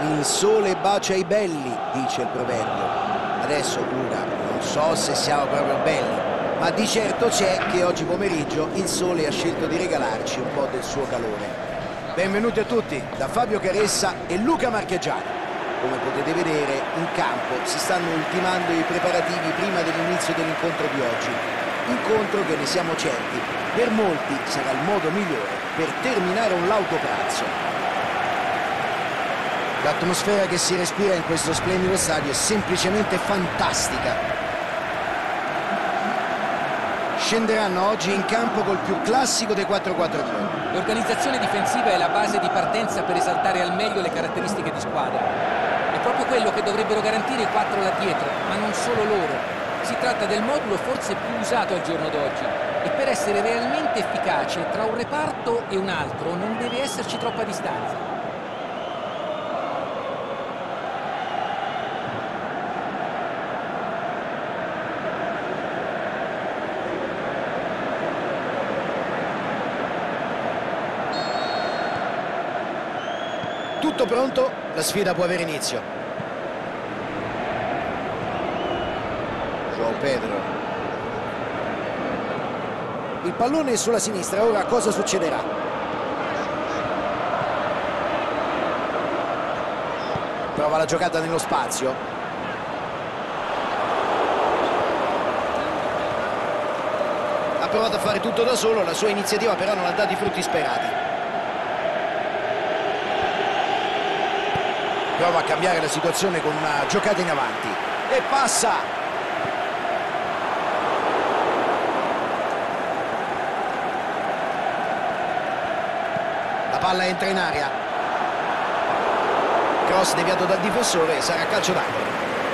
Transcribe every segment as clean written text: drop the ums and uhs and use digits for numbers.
Il sole bacia i belli, dice il proverbio. Adesso cura, non so se siamo proprio belli, ma di certo c'è che oggi pomeriggio il sole ha scelto di regalarci un po' del suo calore. Benvenuti a tutti da Fabio Caressa e Luca Marchegiani. Come potete vedere, in campo si stanno ultimando i preparativi prima dell'inizio dell'incontro di oggi. Incontro che, ne siamo certi, per molti sarà il modo migliore per terminare un lauto pranzo. L'atmosfera che si respira in questo splendido stadio è semplicemente fantastica. Scenderanno oggi in campo col più classico dei 4-4-2. L'organizzazione difensiva è la base di partenza per esaltare al meglio le caratteristiche di squadra. È proprio quello che dovrebbero garantire i 4 là dietro, ma non solo loro. Si tratta del modulo forse più usato al giorno d'oggi e per essere realmente efficace tra un reparto e un altro non deve esserci troppa distanza. Tutto pronto? La sfida può avere inizio. João Pedro. Il pallone è sulla sinistra, ora cosa succederà? Prova la giocata nello spazio. Ha provato a fare tutto da solo, la sua iniziativa però non ha dato i frutti sperati. Prova a cambiare la situazione con una giocata in avanti e passa. La palla entra in aria. Cross deviato dal difensore, sarà calcio d'angolo.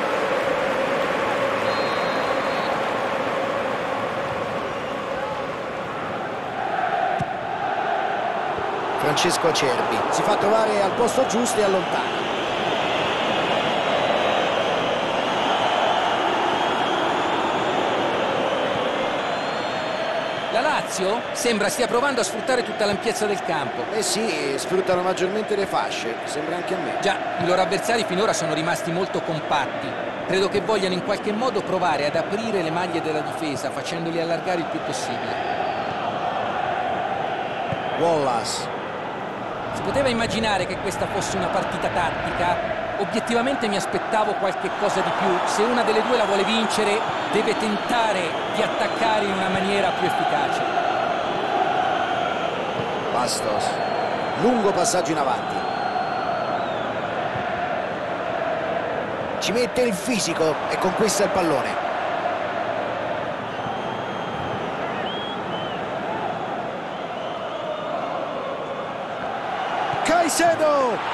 Francesco Acerbi si fa trovare al posto giusto e allontana. La Lazio sembra stia provando a sfruttare tutta l'ampiezza del campo. Eh sì, sfruttano maggiormente le fasce, sembra anche a me. Già, i loro avversari finora sono rimasti molto compatti. Credo che vogliano in qualche modo provare ad aprire le maglie della difesa, facendoli allargare il più possibile. Wallace. Si poteva immaginare che questa fosse una partita tattica? Obiettivamente mi aspettavo qualche cosa di più. Se una delle due la vuole vincere, deve tentare di attaccare in una maniera più efficace. Bastos. Lungo passaggio in avanti. Ci mette il fisico e conquista il pallone. Caicedo!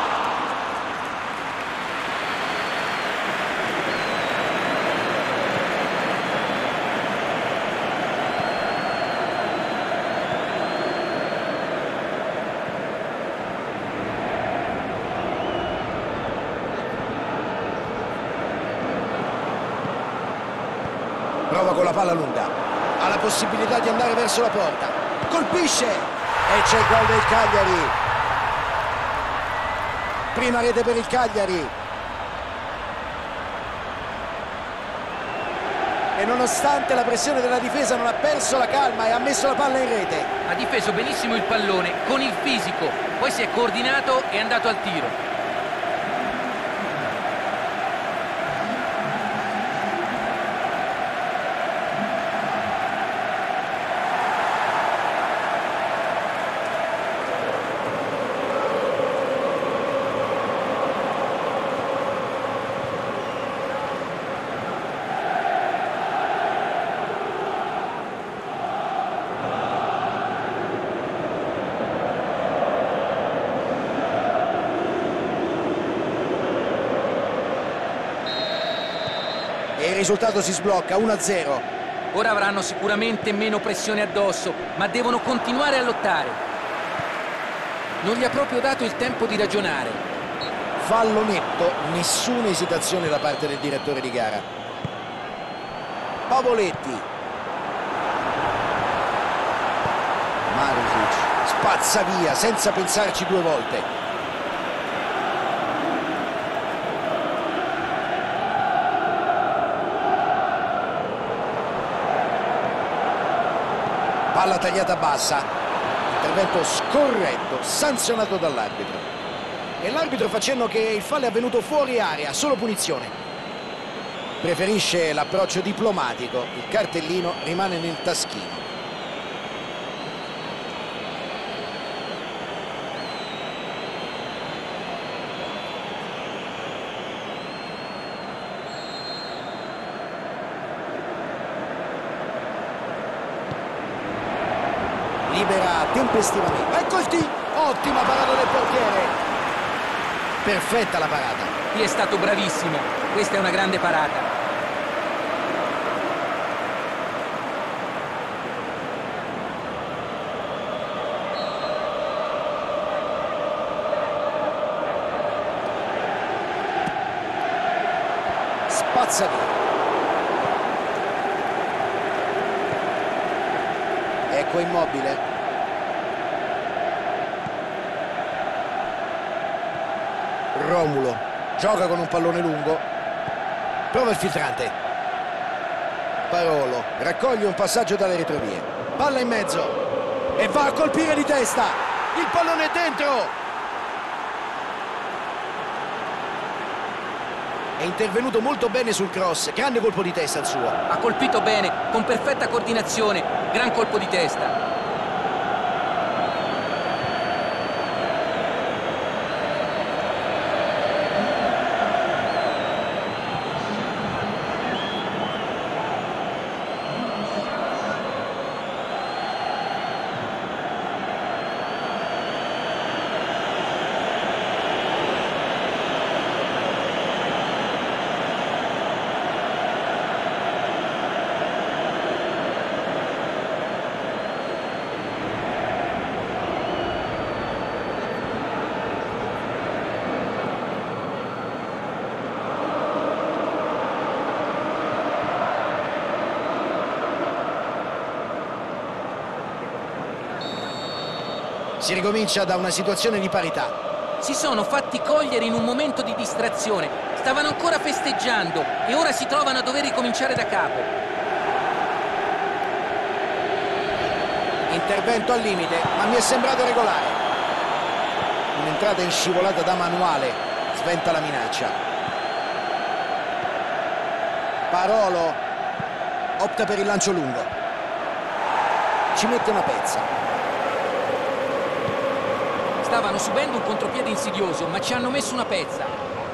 Prova con la palla lunga. Ha la possibilità di andare verso la porta. Colpisce! E c'è il gol del Cagliari. Prima rete per il Cagliari. E nonostante la pressione della difesa non ha perso la calma e ha messo la palla in rete. Ha difeso benissimo il pallone, con il fisico. Poi si è coordinato e è andato al tiro. E il risultato si sblocca 1-0. Ora avranno sicuramente meno pressione addosso, ma devono continuare a lottare. Non gli ha proprio dato il tempo di ragionare. Fallo netto, nessuna esitazione da parte del direttore di gara. Pavoletti. Marusic spazza via senza pensarci due volte. Palla tagliata bassa, intervento scorretto, sanzionato dall'arbitro. E l'arbitro fa cenno che il fallo è avvenuto fuori area, solo punizione. Preferisce l'approccio diplomatico, il cartellino rimane nel taschino. Libera tempestivamente. Ecco il tiro! Ottima parata del portiere. Perfetta la parata. Qui è stato bravissimo. Questa è una grande parata. Spazza via. Ecco Immobile. Romulo gioca con un pallone lungo, prova il filtrante. Parolo raccoglie un passaggio dalle retrovie, palla in mezzo e va a colpire di testa. Il pallone è dentro. È intervenuto molto bene sul cross, grande colpo di testa il suo. Ha colpito bene, con perfetta coordinazione, gran colpo di testa. Si ricomincia da una situazione di parità. Si sono fatti cogliere in un momento di distrazione. Stavano ancora festeggiando e ora si trovano a dover ricominciare da capo. Intervento al limite, ma mi è sembrato regolare. Un'entrata in scivolata da manuale sventa la minaccia. Parolo opta per il lancio lungo. Ci mette una pezza. Stavano subendo un contropiede insidioso, ma ci hanno messo una pezza.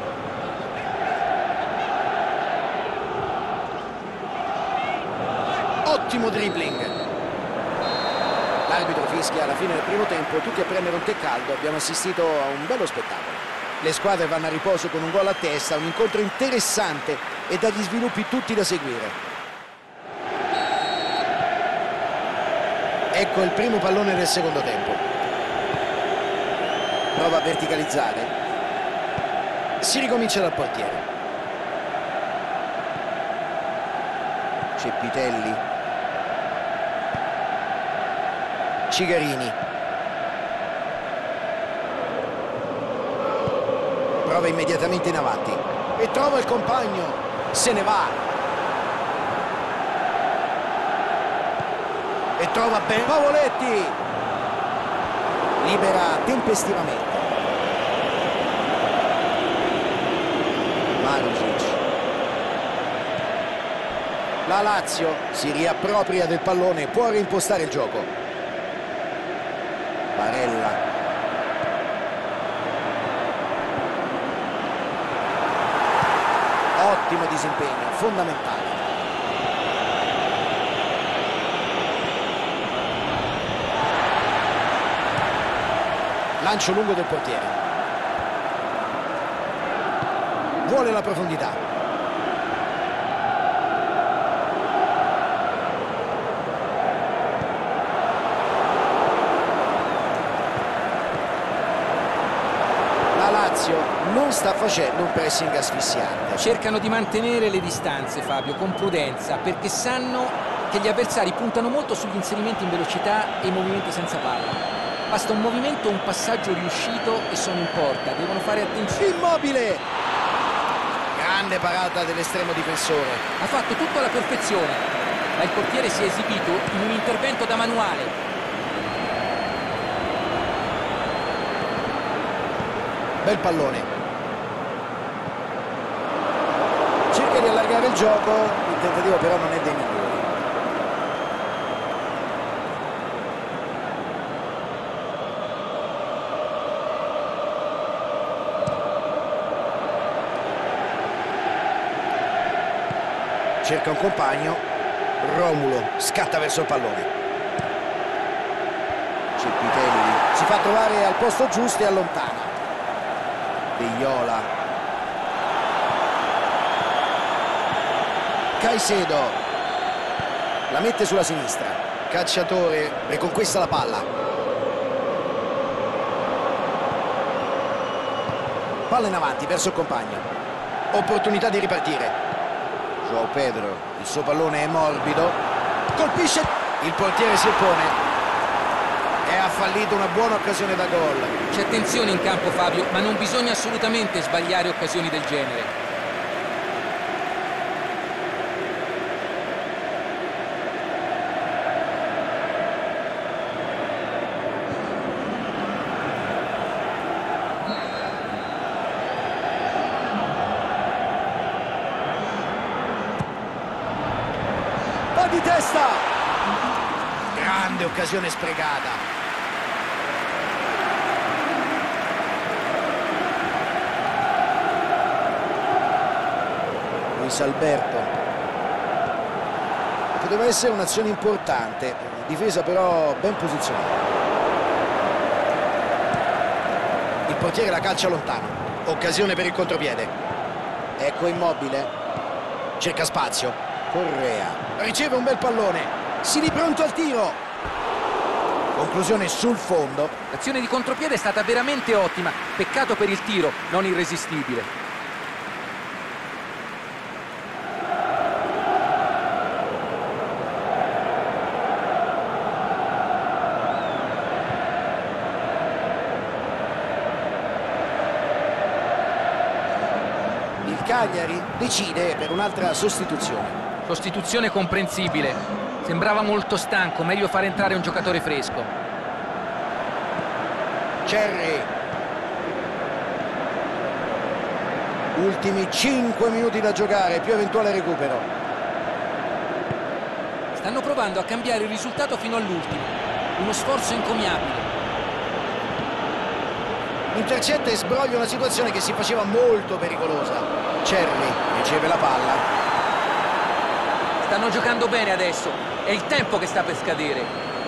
Ottimo dribbling. L'arbitro fischia alla fine del primo tempo, tutti a prendere un tè caldo. Abbiamo assistito a un bello spettacolo. Le squadre vanno a riposo con un gol a testa, un incontro interessante e dagli sviluppi tutti da seguire. Ecco il primo pallone del secondo tempo. Prova a verticalizzare. Si ricomincia dal portiere. Ceppitelli. Cigarini. Prova immediatamente in avanti. E trova il compagno. Se ne va. E trova bene Pavoletti. Libera tempestivamente. Marusic. La Lazio si riappropria del pallone, può reimpostare il gioco. Barella. Ottimo disimpegno, fondamentale. Lancio lungo del portiere. Vuole la profondità. La Lazio non sta facendo un pressing asfissiante. Cercano di mantenere le distanze, Fabio, con prudenza, perché sanno che gli avversari puntano molto sugli inserimenti in velocità e i movimenti senza palla. Basta un movimento, un passaggio riuscito e sono in porta. Devono fare attenzione. Immobile! Grande parata dell'estremo difensore. Ha fatto tutto alla perfezione. ma il portiere si è esibito in un intervento da manuale. Bel pallone. Cerca di allargare il gioco, il tentativo però non è dei migliori. Cerca un compagno, Romulo scatta verso il pallone. Cepitelli si fa trovare al posto giusto e allontana. Viola. Caicedo la mette sulla sinistra. Cacciatore riconquista la palla. Palla in avanti verso il compagno. Opportunità di ripartire. João Pedro, il suo pallone è morbido, colpisce, il portiere si oppone e ha fallito una buona occasione da gol. C'è tensione in campo, Fabio, ma non bisogna assolutamente sbagliare occasioni del genere. Di testa, grande occasione sprecata. Luis Alberto, poteva essere un'azione importante, difesa però ben posizionata. Il portiere la calcia lontano, occasione per il contropiede. Ecco Immobile, cerca spazio. Correa riceve un bel pallone, si lì pronto al tiro, conclusione sul fondo. L'azione di contropiede è stata veramente ottima, peccato per il tiro non irresistibile. Il Cagliari decide per un'altra sostituzione. Sostituzione comprensibile, sembrava molto stanco, meglio far entrare un giocatore fresco. Cerri, ultimi 5 minuti da giocare, più eventuale recupero. Stanno provando a cambiare il risultato fino all'ultimo, uno sforzo encomiabile. Intercetta e sbroglia una situazione che si faceva molto pericolosa. Cerri riceve la palla. Stanno giocando bene adesso, è il tempo che sta per scadere.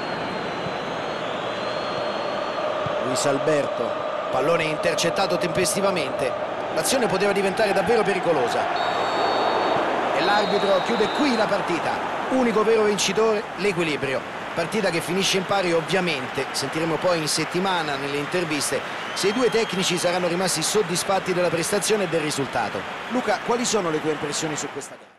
Luis Alberto, pallone intercettato tempestivamente. L'azione poteva diventare davvero pericolosa. E l'arbitro chiude qui la partita. Unico vero vincitore, l'equilibrio. Partita che finisce in pari ovviamente. Sentiremo poi in settimana nelle interviste se i due tecnici saranno rimasti soddisfatti della prestazione e del risultato. Luca, quali sono le tue impressioni su questa gara?